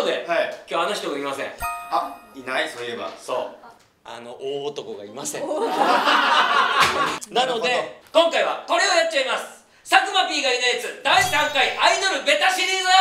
で、今日あの人がいません。 あ、いない、そういえば。 そう、大男がいません。なので今回はこれをやっちゃいます。佐久間 P がいないやつ第3回アイドルベタシリーズ。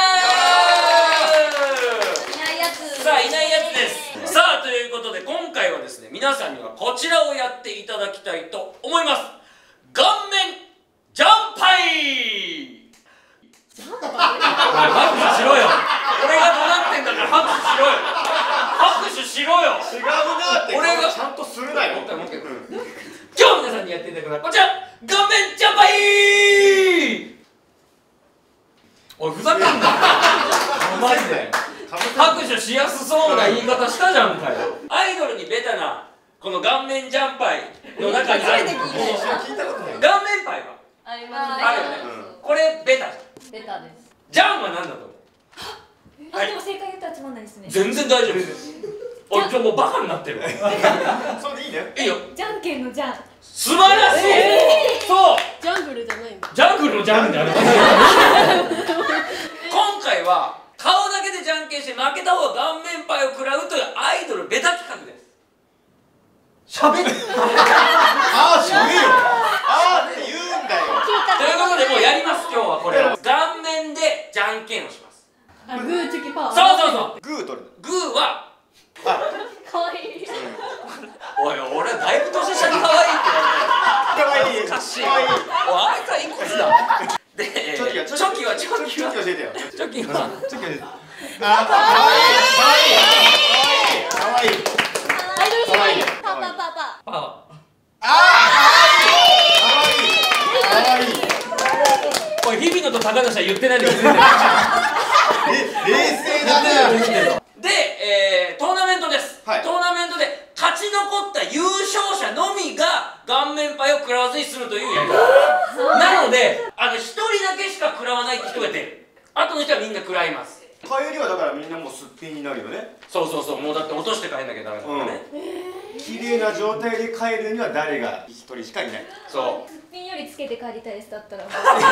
いないやつ。 さあ、いないやつです。さあ、ということで今回はですね、皆さんにはこちらをやっていただきたいと思います。顔面ジャンパイ。拍手しろよ。俺が怒鳴ってんだから拍手しろよ。拍手しろよ。 違うなって。俺がちゃんとするなよ。 今日皆さんにやっていただくのはこちら、顔面ジャンパイ。おい、ふざけんな。マジで拍手しやすそうな言い方したじゃんかよ。アイドルにベタなこの顔面ジャンパイの中にある顔面パイはありますね。 あるよね。これベタじゃん。 ベタです。 ジャンは何だと思う？ あ、でも正解言ったらつまんないですね。 全然大丈夫です。俺今日もうバカになってる。 それでいいね。 いいよ。 じゃんけんのじゃん。 素晴らしい。そう。 ジャングルじゃないんだ。 ジャングルのジャンである。今回は顔だけでじゃんけんして負けた方が顔面パイを食らうというアイドルベタ企画です。喋る。 ああ、しゃべよ。ああって言うんだよ。 ということでもうやります。今日はこれを顔面でじゃんけんをします。 あ、グーチョキパー。 そうそうそう。 グー取る。 グーはかわいい。 おい、俺だいぶ年下に可愛いって言われてる。 かわいい。 恥ずかしい。おい、 かわいい。 あいつはいくつだ。で、チョキはチョキ教えてよ。 チョキはチョキ教えて。あ、かわいい。かわいい。 アイドルすごい。パーパーパーパー。 パワー。 ああ、かわいい。かわいい。 おい、日比野と高梨は言ってないで気づいてる。 冷静だね。 で、トーナメントです。トはいーナメントで勝ち残った優勝者のみが顔面パイを食らわずに済むというやり方。なので、一人だけしか食らわないって人が出る。あとの人はみんな食らいます。 帰りはだからみんなもうすっぴんになるよね。 そうそうそう、もうだって落として帰んなきゃダメだからね。 綺麗な状態で帰るには誰が一人しかいない。 そう。 すっぴんよりつけて帰りたいです。だったら。 つ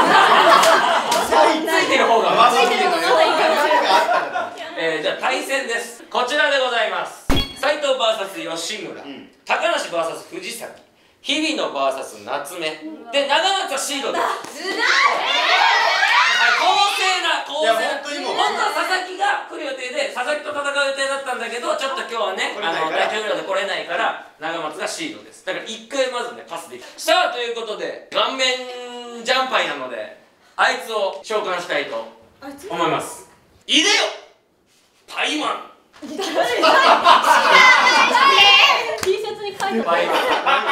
いてる方がついてる方がまだいいかな。 じゃあ対戦です。こちらでございます。斉藤 VS 吉村、高梨 VS 藤崎、日比野 VS 夏目で、長松はシードです。公正な公正な。本当は佐々木が来る予定で、佐々木と戦う予定だったんだけど、ちょっと今日はね体調不良で来れないから長松がシードです。だから1回まずねパスできた。さあ、ということで顔面ジャンパイなのであいつを召喚したいと思います。いでよパイマン。 T シャツに書いてパイマン。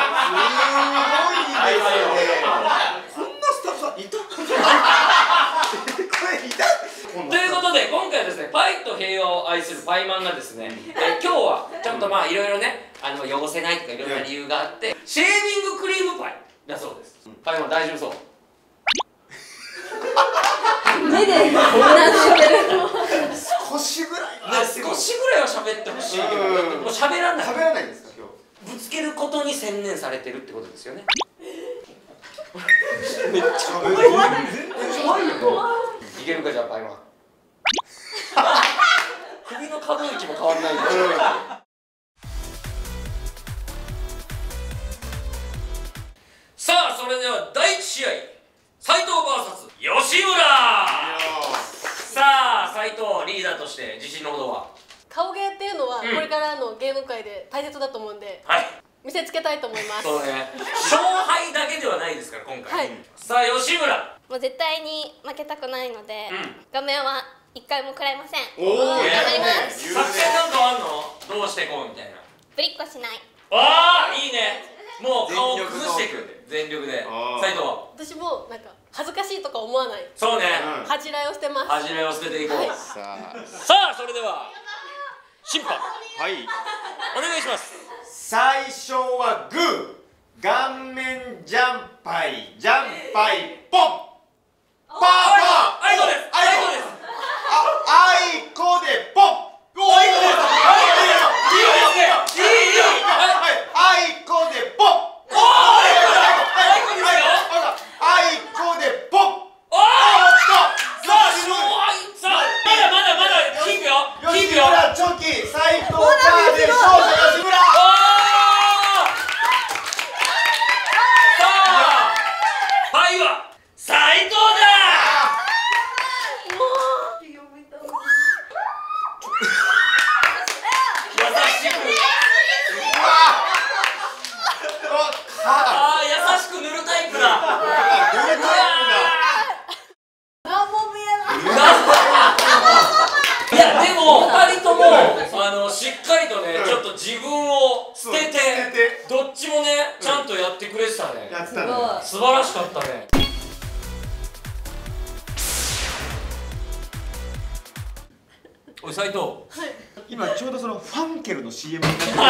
こんなスタッフさんいた？これいた？ ということで今回はですね、パイと平和を愛するパイマンがですね、今日はちょっとまあいろいろね、汚せないとかいろんな理由があってシェービングクリームパイだそうです。パイマン大丈夫そう？ 目で何してるの？ 少しぐらい。 少しぐらいは喋ってほしいけど、もう喋らない。 喋らないんですか今日？ ぶつけることに専念されてるってことですよね。 めっちゃ怖い。怖いよ。 いけるか、じゃあパイマン。首の可動域も変わんないんだ。さあ、それでは第1試合、斉藤 VS 吉村。さあ、斉藤リーダーとして自信のほどは？ 顔芸っていうのはこれからの芸能界で大切だと思うんで、 はい、 見せつけたいと思います。 そうね、勝敗だけではないですから今回、 はい、 さあ吉村、 もう絶対に負けたくないので、画面は一回も食らいません。 おお、 頑張ります。 作戦なんかあんの？どうしてこうみたいな。 ぶりっこしない。 ああ、いいね。もう顔を崩していく全力で。斉藤は？ 私もなんか恥ずかしいとか思わない。 そうね、 恥じらいを捨てます。 恥じらいを捨てていこう。 さあ、 それでは審判はいお願いします。 最初はグー、顔面ジャンパイ、ジャンパイポン、パーパー、 アイコです。アイコです。 あいこでポン、おいこです。あいこでポン、おいこですよ。あいこでポン。 おーっと、さあまだキープよ。キーしっかりとね、ちょっと自分を捨ててどっちもね、ちゃんとやってくれてたね。 やってたね。 素晴らしかったね。おい斉藤、 今ちょうどそのファンケルの CM になってる。フ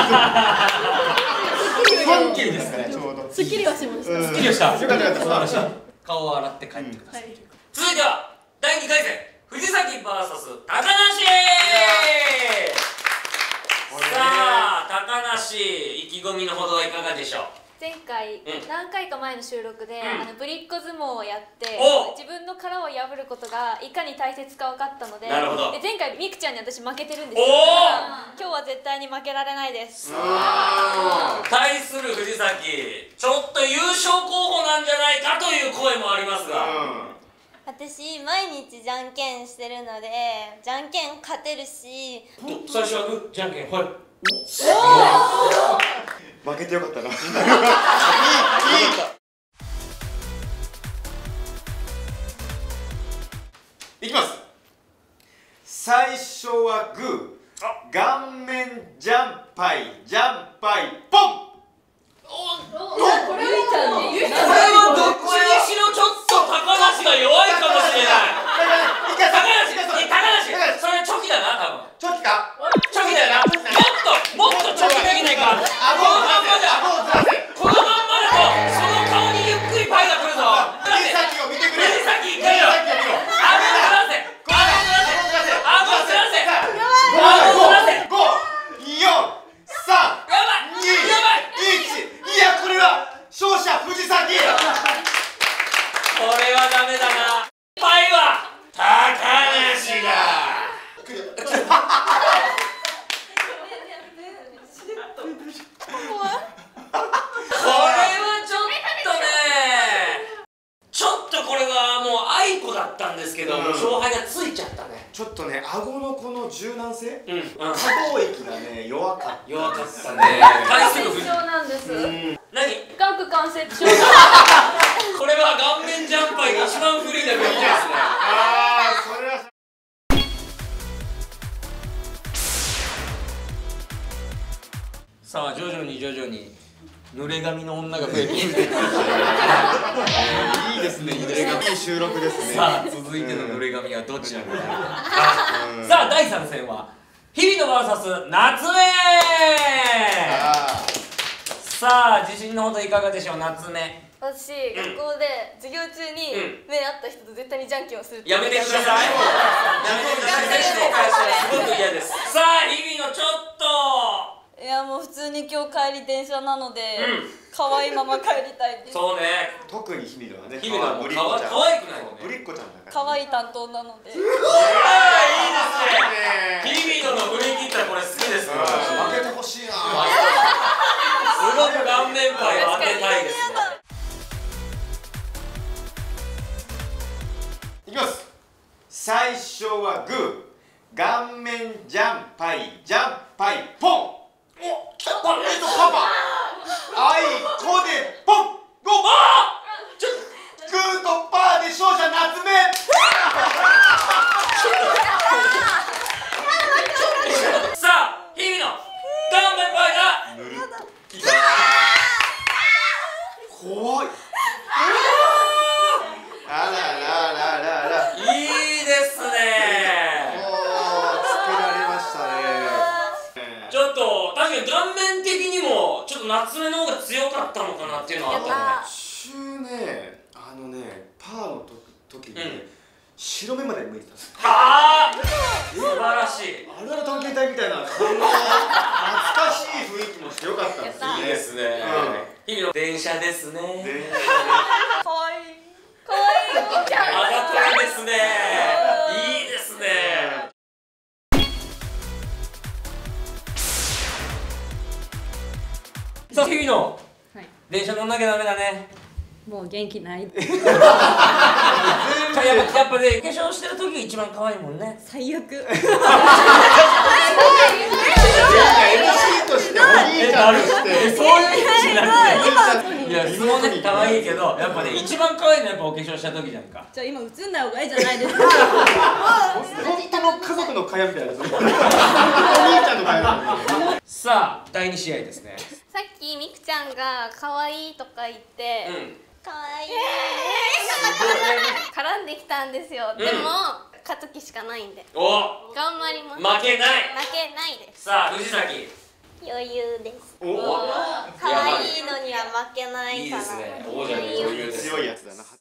ァンケルですかね、ちょうど。 すっきりはしました。 すっきりした。 よかったよかった。 素晴らしい。顔を洗って帰ってください。続いては第2回戦、藤崎 VS 高梨。さあ高梨、意気込みのほどはいかがでしょう。 前回、何回か前の収録で、ぶりっ子相撲をやってお自分の殻を破ることがいかに大切か分かったので、 なるほど。 で前回みくちゃんに私負けてるんですよ。今日は絶対に負けられないです。 対する藤崎、ちょっと優勝候補なんじゃないかという声もありますが、 私毎日じゃんけんしてるのでじゃんけん勝てるし。 最初はグーじゃんけんほい。 負けてよかったな。いい。いきます。最初はグー、顔面ジャンパイジャンパイポン。 これゆいちゃんにこれはどっちにしろちょっと高梨が弱いかもしれない。高梨、それチョキだな、多分。 チョキか？ チョキだよな。もっとチョキできないか。このまんまだとその顔にゆっくりパイが来るぞ。 指先を見てくれ。 指先いくよ。顎をずらせ。顎をずらせ。顎をずらせ。 5、4、3、2、1。いやこれは勝者藤崎。 これはダメだな。パイは高梨が。これはもうあいこだったんですけど、勝敗がついちゃったね。 ちょっとね、顎のこの柔軟性、 可動域がね、弱かったね。対する藤そうなんです。 何？ 顎関節症。 これは顔面ジャンパイが一番不利な病気ですね。 それはさあ徐々に濡れ髪の女が増えてきていいいですね、濡れ髪いい収録ですね。 さあ続いての濡れ髪はどちらになるか。さあ第3戦は日々の VS 夏目。さあ自信のほどいかがでしょう。夏目、 私、学校で授業中に目合った人と絶対にじゃんけんをするってやめてください。やめてください。紹介したらすごく嫌です。さあ日々のちょっと。 いやもう普通に今日帰り電車なので、可愛いまま帰りたいです。 そうね。 特に日々のはね、 日々のはもう可愛くないもんね。 ぶりっ子ちゃんだから。 可愛い担当なので。 いいですね。日々の振り切ったこれ好きですね。 負けてほしいな。 すごく顔面パイを当てたいですね。 いきます。最初はグー、顔面ジャンパイジャンパイポン。お、来た。パパ。あいこでポン。ゴー。グーとパーで勝者夏目。 さあ日々の顔面パイが怖い。あら。 いいですね。 つけられましたね。 ちょっと確かに顔面的にもちょっと夏目の方が強かったのかなっていうのはあったね。 パーの時に白目まで向いてたんです。 ああ素晴らしい。 あれは探検隊みたいな懐かしい雰囲気もしてよかったんですよね。 いいですね。日々の電車ですね。 可愛い。 あざといですね。いいですね。さあ日々の電車乗んなきゃダメだね。 もう元気ない。 やっぱね、化粧してる時が一番可愛いもんね。 最悪。 MC としておぎちゃんとしてそういう意味じゃなくて、いや今相撲ね可愛いけど、やっぱね一番可愛いのはやっぱお化粧した時じゃんか。 じゃあ今映んない方がいいじゃないですか。 本当の家族の会話みたいな。お兄ちゃんの会話。 さあ第2試合ですね。 さっきみくちゃんが可愛いとか言ってかわいい絡んできたんですよ。でも勝つ気しかないんでお頑張ります。 負けない。 負けないです。 さあ藤崎。 余裕ですお可愛いのには負けないいいからですね。王者の余裕です。 強いやつだな。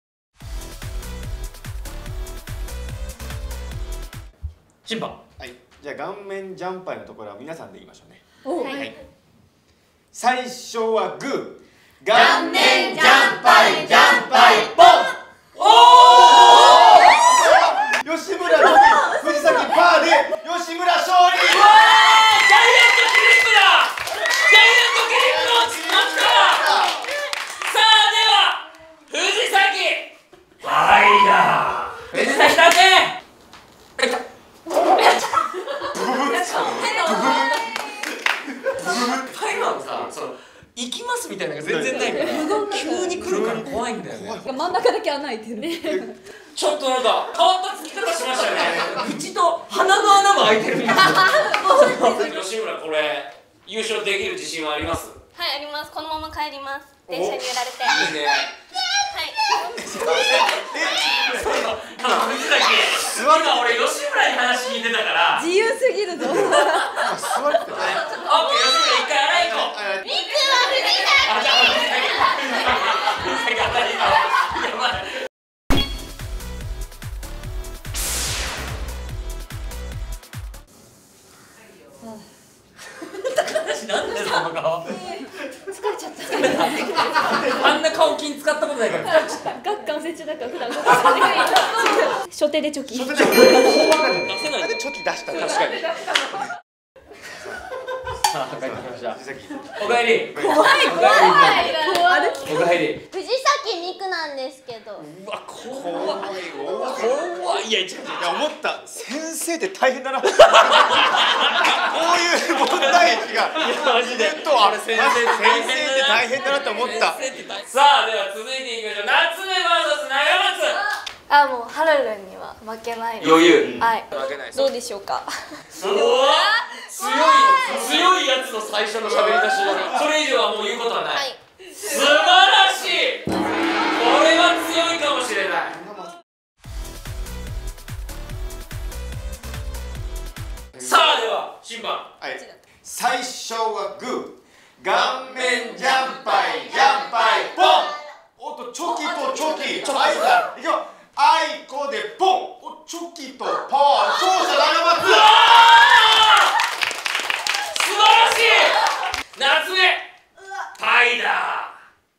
審判。 はい。じゃあ顔面ジャンパイのところは皆さんで言いましょうね。 はい。 最初はグー。 顔面ジャンパイジャンパイポン。吉村のみ藤崎パーで吉村勝利。 ジャイアントキリップだ。ジャイアントキリップの落ちました。さあでは藤崎はいだ。藤崎だぜ。タイマーのさ、その行きますみたいなのが全然ないから急に来るから怖いんだよね。 真ん中だけ穴開いてる。 ちょっとなんか変わったつき方しましたね。口と鼻の穴も開いてるみたいな。吉村これ優勝できる自信はあります？ はい、あります。このまま帰ります。電車に揺られて。 いいね。 はい。 ただ藤崎、今俺吉村に話聞いてたから。 自由すぎるぞ。 座ってたね。 オッケー、吉村一回洗い行こう。 ミクは藤崎。 あ、じゃあ藤崎洗い行こう。やばい。なんでその顔。疲れちゃった。あんな顔筋使ったことないから疲れちゃった。 顎関節中だから普段動かさない。初手でチョキ。 出せない。 なんでチョキ出したの。 確かに。さあ帰ってきました。 藤崎。 おかえり。 怖い。 おかえり。 藤崎美久なんですけどうわ怖い。いや違う違う。 いや思った先生って大変だなこういう問題児がマジでとは先生って大変だなって思ったさあでは続いていきましょう。夏目 VS 長あ、もうハルルンには負けないです。 松。余裕。 はい。 負けない。 どうでしょうか。 強いやつの最初の喋り出しだ。それ以上はもう言うことはない。 はい。 素晴らしい。これは強いかもしれない。さあでは審判。 はい最初はグー顔面ジャンパイジャンパイポンおっとチョキとチョキあいだいくよあいこでポンおチョキとパー勝者長松素晴らしい。夏目パイだ。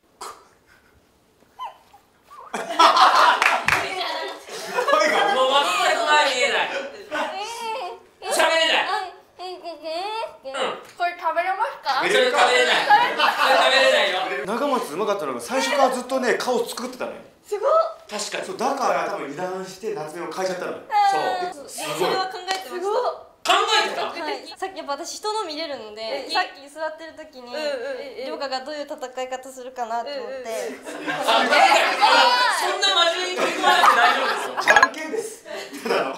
声がもう全く前見えない。喋れない。 これ食べれますか？ それ食べれない。それ食べれないよ。 長松うまかったのが最初からずっとね顔作ってたのよ確かに。 そうだから多分油断して夏目を変えちゃったのよそう。 すごいそれは考えてました。 考えてた。 はいさっきやっぱ私人の見れるのでさっき座ってる時にりょうかがどういう戦い方するかなと思ってそんな真面目に取り組まなくて大丈夫ですよ。 じゃんけんですただの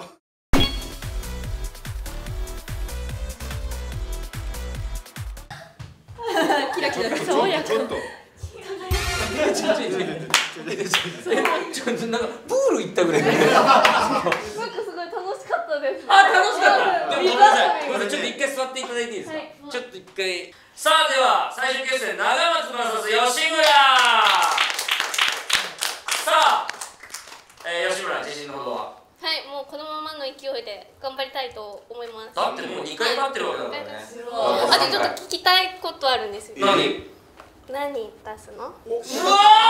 キラキラ。 爽やか。 ちょっとちょっとなんかプール行ったぐらい。 なんかすごい楽しかったです。 あ、楽しかった。でもごめんなさい。ごめんなさい。ちょっと一回座っていただいていいですか。ちょっと一回。さあでは最終決戦長松 VS 吉村。さあ、吉村自信のほどは。 はい、もうこのままの勢いで頑張りたいと思います。 だってもう2回勝ってるわけだからね。 あとちょっと聞きたいことあるんですよ。 何？ 何出すの？ うわー！素晴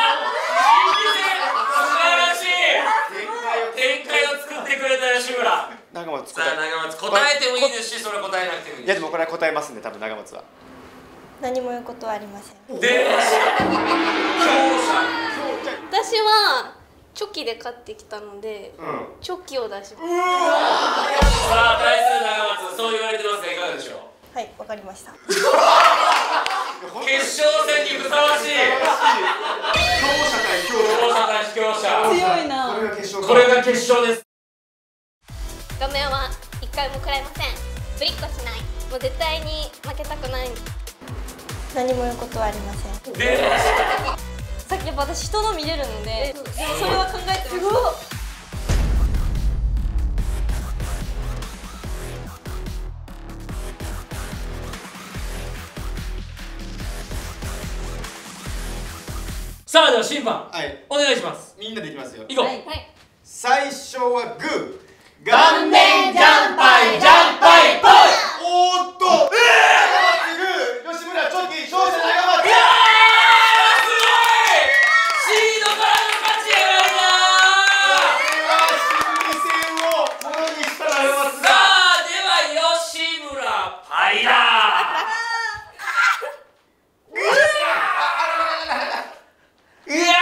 らしい。展開を作ってくれた吉村。 長松さあ長松答えてもいいですし、それは答えなくてもいいです。 いやでもこれは答えますんで多分長松は何も言うことはありません出ました。強者。 私はチョキで勝ってきたので、チョキを出します。 さあ対する長松、そう言われてますがいかがでしょう。 はいわかりました決勝戦にふさわしい。強者対強者。 強いな。 これが決勝です。 画面は一回も食らいません。ぶりっこしない。もう絶対に負けたくない。 何も言うことはありません。 で、 さっきやっぱ私人の見れるので、それは考えてます。 さあでは審判、 はい、 お願いします。 みんなでいきますよ。 いこう。 最初はグー、 顔面ジャンパイジャンパイポイ。 おーっと、長松グー、吉村チョキ、勝者長松。 いやー、すごい。シードからの勝ちやがるなー。 心理戦をものにした長松さあでは吉村パイだー。いや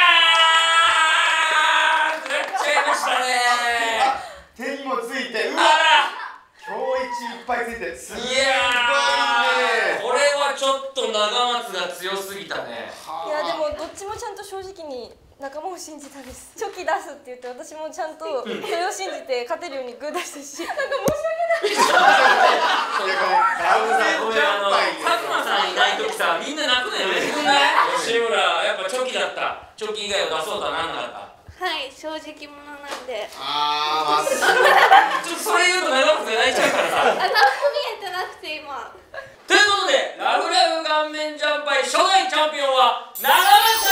ー、食らっちゃいましたねー。手にもついて、うわあら。 今日一いっぱいついて、すごいね。 いやー、これはちょっと長松が強すぎたね。 いやでもどっちもちゃんと正直に仲間を信じたんです。チョキ出すって言って私もちゃんとそれを信じて勝てるようにグー出したし、なんか申し訳ない。 ごめん、佐久間さんいない時さ、みんな泣くのやめてくんない？吉村、やっぱチョキだった。チョキ以外を出そうとはなんなかった。 はい、正直者なんで。 あー、まっすちょっとそれ言うと長松が泣いちゃうからさ。 何も見えてなくて今。 ということで、ラブラブ顔面ジャンパイ初代チャンピオンは長松。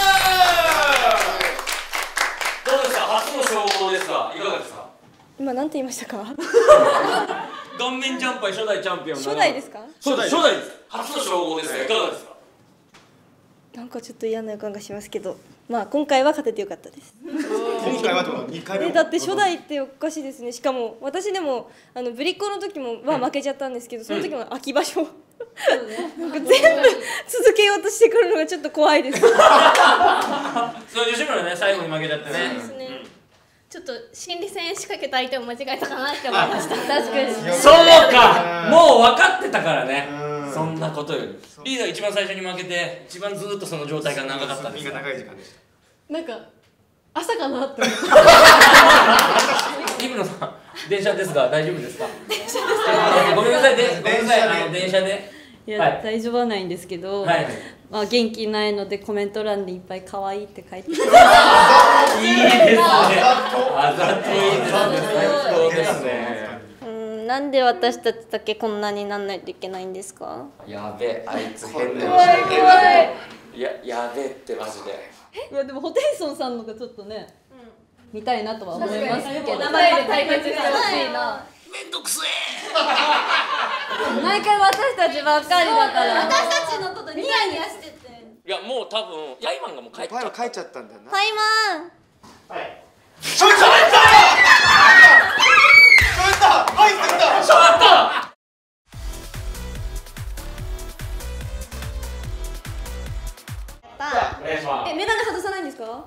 どうですか、初の称号ですが、いかがですか？ 今なんて言いましたか？ 顔面ジャンパイ初代チャンピオン。 初代ですか？ そうです、初代です。初の称号ですが、いかがですか？ なんかちょっと嫌な予感がしますけど、まあ今回は勝ててよかったです。 今回はどう2回目だって初代っておかしいですね。しかも私でもぶりっ子の時もは負けちゃったんですけど、その時も空き場所、なんか全部続けようとしてくるのがちょっと怖いです。 そう、吉村ね、最後に負けちゃってね。 そうですね。ちょっと心理戦仕掛けた相手を間違えたかなって思いました。確かに。 そうか、もう分かってたからね。そんなことよりリーダー一番最初に負けて一番ずっとその状態が長かったんですよ。 長い時間でした。 なんか朝かなって思って。 イブノさん、電車ですが大丈夫ですか？ごめんなさい、ごめんなさい、電車で。 いや、大丈夫はないんですけど、まあ元気ないのでコメント欄にいっぱい可愛いって書いて。いいですね。あざといですね。最高ですね。 なんで私たちだけこんなになんないといけないんですか？ やべえ、あいつ変な。 怖い怖い。 いや、やべえってマジで。 いやでもホテイソンさんのがちょっとね、見たいなとは思いますけど。 名前で対決してほしいな。 めんどくせ毎回私たちばっかりだから。 私たちのことニヤニヤしてて。 いや、もう多分ヤイマンがもう帰っちゃった。 帰っちゃったんだよな。 パイマン。 ちょっと入ってきた。 ちょっと。お願いします。 メガネ外さないんですか？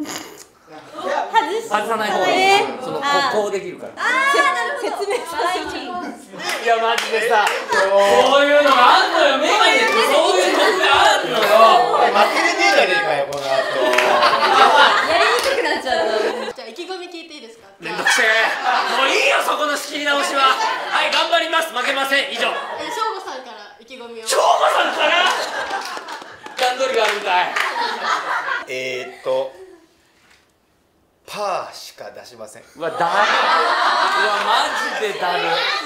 外さない方がいい。そのこうできるから。 説明させて。 いやマジでさ、そういうのがあんのよ。メガネってそういうのがあんのよ。 負けれねえじゃねえかよこの後。 やりにくくなっちゃう。 じゃあ意気込み聞いていいですか？ めんどくせえ。もういいよそこの仕切り直しは。はい、頑張ります。負けません。以上。 翔吾さんから意気込みを。 翔吾さんから段取りがあるみたい。 パーしか出しません。 うわ、だる。うわ、マジでだる。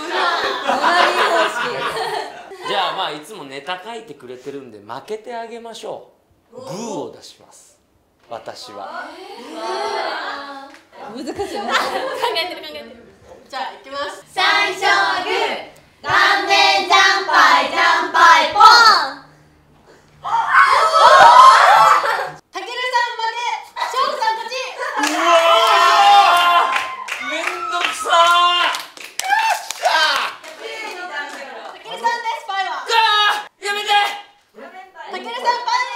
じゃあまあいつもネタ書いてくれてるんで負けてあげましょう。グーを出します。私は。 難しいね。 考えてる。じゃあ行きます。最初はグー、顔面ジャンパイジャンパイポン。たけるさん負け、翔吾さん勝ち。 うわー、めんどくさー。 たけるさんです、パイは。 やめて。 たけるさんパイです。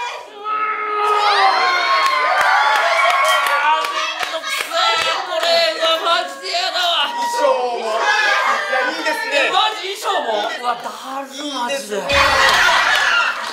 めんどくせー、これはマジでやだわ。 衣装もいやいいですね。 マジ衣装もうわ、だるマジで。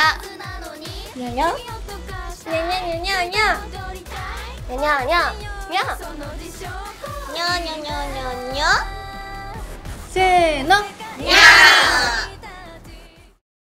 にゃにゃにゃにゃにゃにゃにゃにゃにゃにゃにゃにゃせーの。